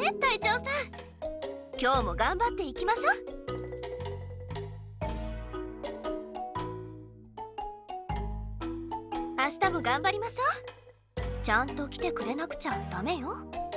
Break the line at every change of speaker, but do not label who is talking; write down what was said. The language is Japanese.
隊長さん。今日も頑張っていきましょう。明日も頑張りましょう。ちゃんと来てくれなくちゃダメよ。